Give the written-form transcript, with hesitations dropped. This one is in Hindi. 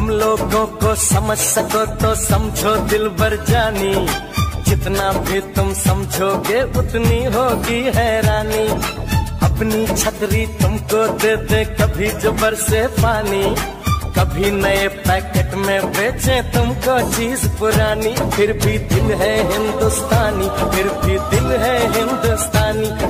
हम लोगों को समझ सको तो समझो दिल भर जानी, जितना भी तुम समझोगे उतनी होगी हैरानी। अपनी छतरी तुमको दे दे कभी जो बरसे पानी, कभी नए पैकेट में बेचे तुमको चीज पुरानी। फिर भी दिल है हिंदुस्तानी, फिर भी दिल है हिंदुस्तानी।